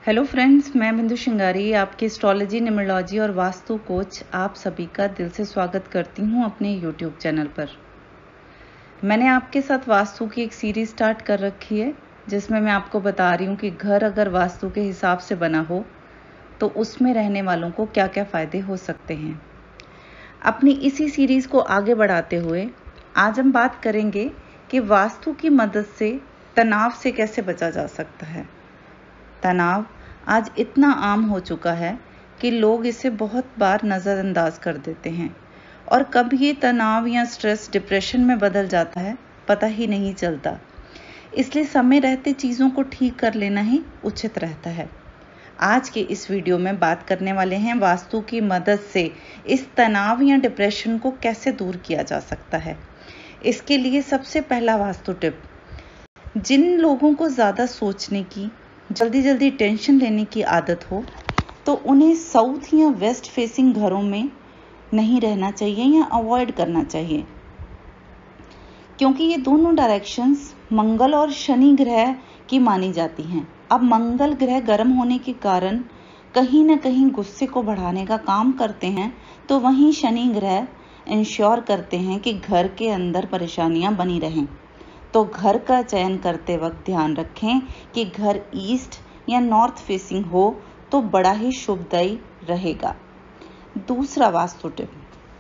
Hello friends, मैं बिंदु श्रृंगारी आपकी एस्ट्रोलॉजी, न्यूमरोलॉजी और वास्तु कोच आप सभी का दिल से स्वागत करती हूं अपने यूट्यूब चैनल पर। मैंने आपके साथ वास्तु की एक सीरीज स्टार्ट कर रखी है जिसमें मैं आपको बता रही हूं कि घर अगर वास्तु के हिसाब से बना हो तो उसमें रहने वालों को क्या क्या फ़ायदे हो सकते हैं। अपनी इसी सीरीज़ को आगे बढ़ाते हुए आज हम बात करेंगे कि वास्तु की मदद से तनाव से कैसे बचा जा सकता है। तनाव आज इतना आम हो चुका है कि लोग इसे बहुत बार नज़रअंदाज कर देते हैं और कब ये तनाव या स्ट्रेस डिप्रेशन में बदल जाता है पता ही नहीं चलता। इसलिए समय रहते चीज़ों को ठीक कर लेना ही उचित रहता है। आज के इस वीडियो में बात करने वाले हैं वास्तु की मदद से इस तनाव या डिप्रेशन को कैसे दूर किया जा सकता है। इसके लिए सबसे पहला वास्तु टिप, जिन लोगों को ज़्यादा सोचने की, जल्दी टेंशन लेने की आदत हो तो उन्हें साउथ या वेस्ट फेसिंग घरों में नहीं रहना चाहिए या अवॉइड करना चाहिए, क्योंकि ये दोनों डायरेक्शंस मंगल और शनि ग्रह की मानी जाती हैं। अब मंगल ग्रह गर्म होने के कारण कहीं ना कहीं गुस्से को बढ़ाने का काम करते हैं, तो वहीं शनि ग्रह इंश्योर करते हैं कि घर के अंदर परेशानियां बनी रहें। तो घर का चयन करते वक्त ध्यान रखें कि घर ईस्ट या नॉर्थ फेसिंग हो तो बड़ा ही शुभदायी रहेगा। दूसरा वास्तु टिप,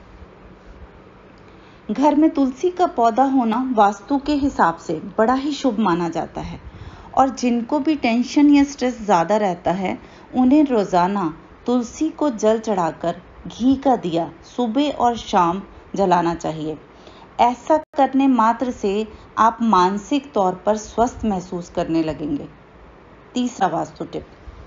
घर में तुलसी का पौधा होना वास्तु के हिसाब से बड़ा ही शुभ माना जाता है और जिनको भी टेंशन या स्ट्रेस ज़्यादा रहता है उन्हें रोज़ाना तुलसी को जल चढ़ाकर घी का दिया सुबह और शाम जलाना चाहिए। ऐसा करने मात्र से आप मानसिक तौर पर स्वस्थ महसूस करने लगेंगे। तीसरा वास्तु टिप,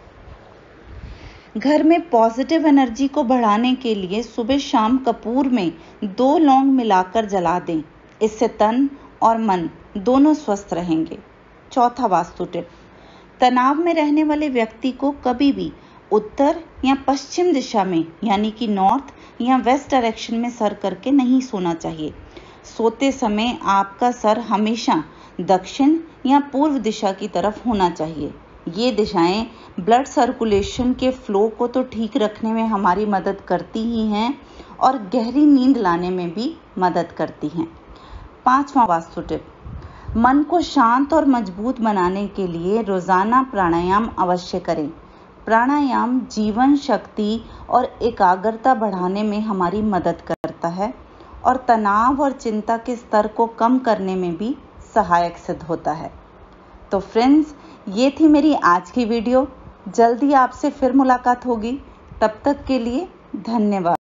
घर में पॉजिटिव एनर्जी को बढ़ाने के लिए सुबह शाम कपूर में 2 लौंग मिलाकर जला दें। इससे तन और मन दोनों स्वस्थ रहेंगे। चौथा वास्तु टिप, तनाव में रहने वाले व्यक्ति को कभी भी उत्तर या पश्चिम दिशा में यानी कि नॉर्थ या वेस्ट डायरेक्शन में सर करके नहीं सोना चाहिए। सोते समय आपका सर हमेशा दक्षिण या पूर्व दिशा की तरफ होना चाहिए। ये दिशाएं ब्लड सर्कुलेशन के फ्लो को तो ठीक रखने में हमारी मदद करती ही हैं और गहरी नींद लाने में भी मदद करती हैं। पांचवा वास्तु टिप, मन को शांत और मजबूत बनाने के लिए रोजाना प्राणायाम अवश्य करें। प्राणायाम जीवन शक्ति और एकाग्रता बढ़ाने में हमारी मदद करता है और तनाव और चिंता के स्तर को कम करने में भी सहायक सिद्ध होता है। तो फ्रेंड्स, ये थी मेरी आज की वीडियो। जल्दी आपसे फिर मुलाकात होगी। तब तक के लिए धन्यवाद।